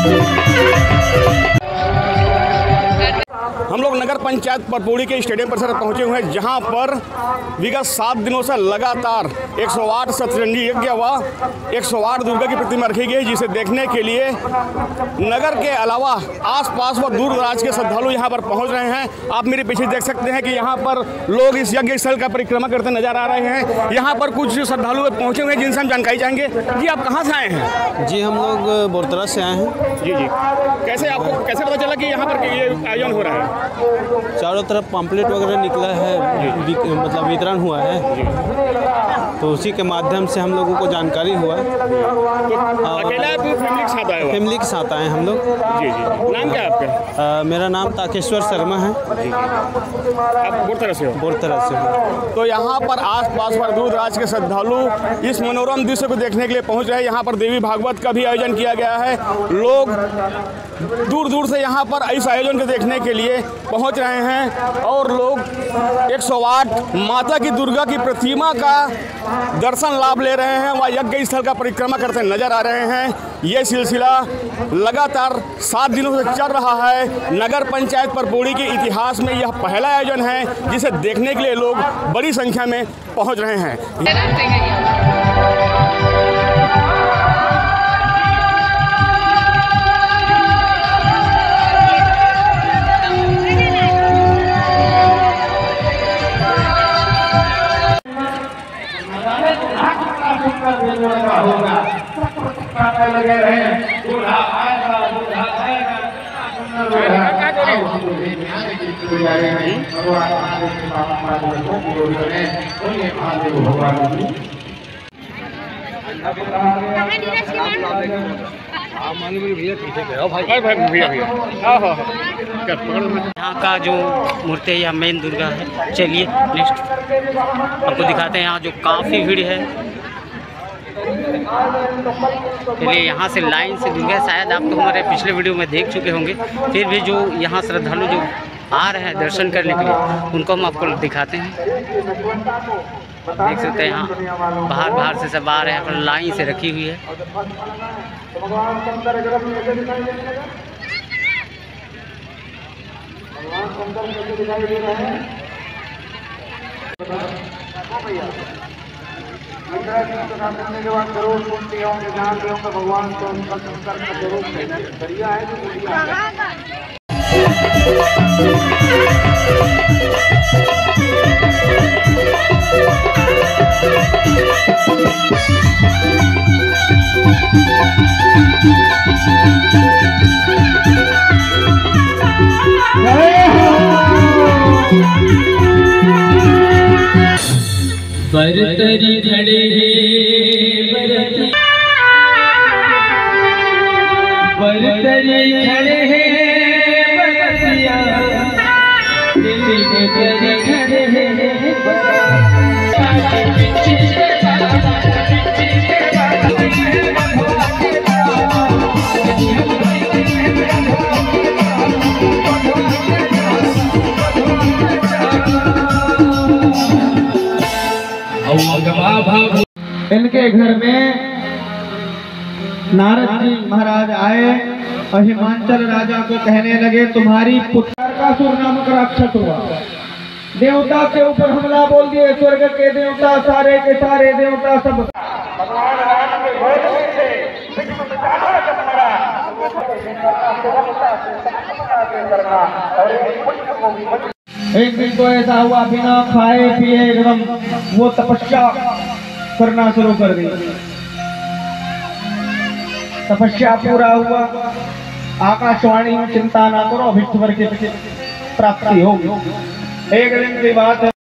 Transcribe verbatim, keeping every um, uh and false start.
हम लोग नगर पंचायत परपौड़ी के स्टेडियम परिसर पहुंचे हुए हैं, जहां पर विगत सात दिनों से लगातार एक सौ आठ सतरंगी यज्ञ व एक सौ आठ दुर्गा की प्रतिमा रखी गई, जिसे देखने के लिए नगर के अलावा आसपास व दूर दराज के श्रद्धालु यहां पर पहुंच रहे हैं। आप मेरे पीछे देख सकते हैं कि यहां पर लोग इस यज्ञ स्थल का परिक्रमा करते नजर आ रहे हैं। यहां पर कुछ श्रद्धालु पहुंचे हुए हैं जिनसे हम जानकारी चाहेंगे। जी, आप कहाँ से आए हैं? जी, हम लोग बोरतरा से आए हैं। जी जी कैसे आपको कैसे पता चला कि यहाँ पर ये आयोजन हो रहा है? चारों तरफ पम्पलेट वगैरह निकला है, मतलब वितरण हुआ है, तो उसी के माध्यम से हम लोगों को जानकारी हुआ। तो अकेला है, फैमिली के साथ आए हो? फैमिली के साथ आए हम लोग। जी जी नाम क्या है आपका? आ, मेरा नाम ताकेश्वर शर्मा है। जी आप बोरतरा से हो? बोरतरा से हो। तो यहाँ पर आस-पास पर दूर दराज के श्रद्धालु इस मनोरम दृश्य को देखने के लिए पहुँच रहे हैं। यहाँ पर देवी भागवत का भी आयोजन किया गया है। लोग दूर दूर से यहाँ पर इस आयोजन को देखने के लिए पहुँच रहे हैं और लोग एक सौ आठ माता की दुर्गा की प्रतिमा का दर्शन लाभ ले रहे हैं व यज्ञ स्थल का परिक्रमा करते नजर आ रहे हैं। ये सिलसिला लगातार सात दिनों से चल रहा है। नगर पंचायत परपौड़ी के इतिहास में यह पहला आयोजन है जिसे देखने के लिए लोग बड़ी संख्या में पहुंच रहे हैं। लगे रहे दूल्हा आएगा दूल्हा आएगा यहाँ का जो मूर्ति है, यह मेन दुर्गा है। चलिए नेक्स्ट आपको दिखाते हैं। यहाँ जो काफ़ी भीड़ है, चलिए यहाँ से लाइन से दुर्गा, शायद आप तो हमारे पिछले वीडियो में देख चुके होंगे, फिर भी जो यहाँ श्रद्धालु जो आ रहे हैं दर्शन करने के लिए, उनको हम आपको दिखाते हैं। देख सकते हैं यहाँ बाहर बाहर से सब आ रहे हैं, पर लाइन से रखी हुई है। करने के बाद जरूर सुनते होंगे, जानते होंगे भगवान को उनका संस्कार का जरूर बढ़िया है जो बढ़िया बरतरी खड़े बरतरी बरतरी खड़े बरतिया दिल में तेरे खड़े इनके घर में नारद जी महाराज आए और हिमांचल राजा को कहने लगे, तुम्हारी पुत्र का सुर नामक राक्षस हुआ, देवता के ऊपर हमला बोल दिए। स्वर्ग के देवता सारे के सारे देवता सब भगवान राम के घोड़े से एक दिन तो ऐसा हुआ, बिना खाए पिए एकदम वो तपस्या करना शुरू कर दी। तपस्या पूरा हुआ, आकाशवाणी में चिंता ना करो, अभिष्ट वर की प्राप्ति होगी। एक दिन की बात है,